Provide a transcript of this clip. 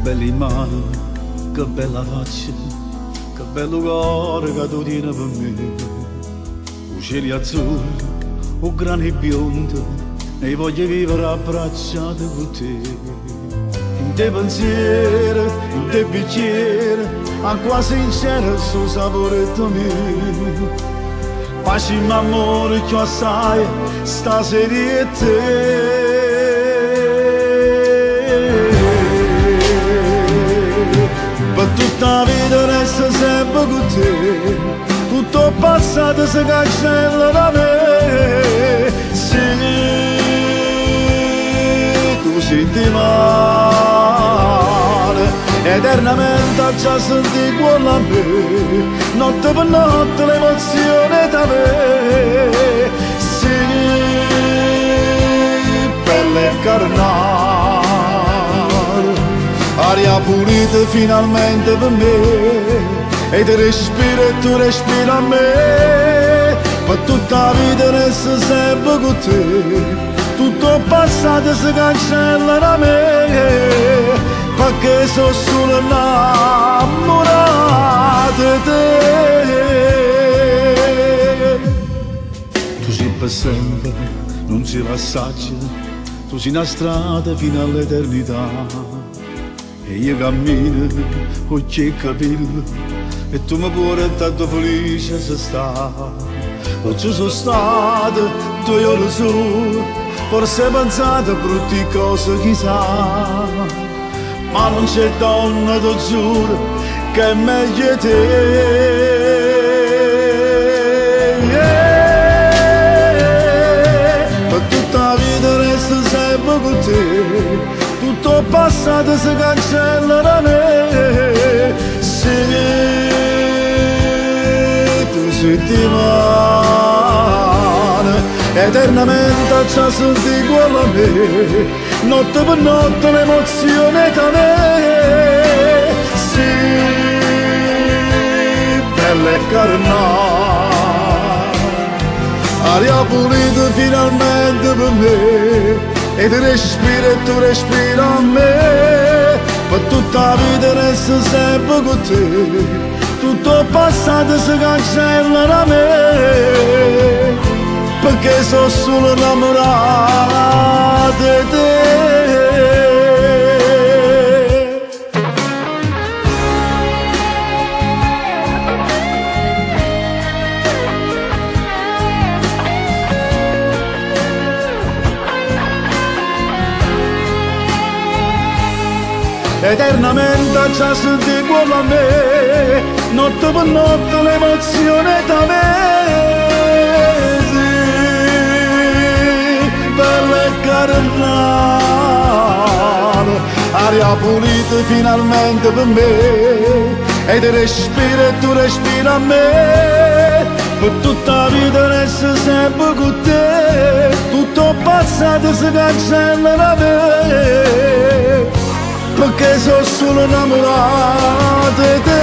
belli mani, che bella faccia, che bello cuore che tu tieni per me. I cieli azzurri, i grani biondi, e voglio vivere abbracciato con te. In te pensieri, in te bicchieri, acqua sincera sul sapore mio. Facciamo amore più assai, stasera e te. Per tutta la vita resta sempre con te, tutto passato si cancella da me. Se tu senti male, eternamente già senti quello a me, notte per notte l'emozione da me. Se pelle e carnale, aria pulita finalmente per me, e ti respiro e tu respiri a me. Per tutta la vita resta sempre con te, tutto passato si cancella da me, perché sono solo innamorato di te. Tu sei per sempre, non sei passaggio, tu sei una strada fino all'eternità. E io cammino con i capelli e tu mi cuore tanto felice se sta. Non ci sono state 2 ore sole, forse hai pensato a brutte cose chissà, ma non c'è donna, ti giuro, che è meglio di te. Per tutta la vita resto sempre con te, tutto passato si cancella da me. Se tu senti male, eternamente già senti quello a me, notte per notte l'emozione da me. Sì, bella e carnale, aria pulita finalmente per me, e ti respiro e tu respiri a me. Per tutta la vita resto sempre con te, tutto passato si cancella da me, perché sono solo innamorato di te. Eternamente già senti quello a me, notte per notte l'emozione da me. Sì, bella e carnale, aria pulita finalmente per me, e ti respiro e tu respiri a me. Per tutta la vita resto sempre con te, tutto passato si cancella da me, perché sono solo innamorato di te.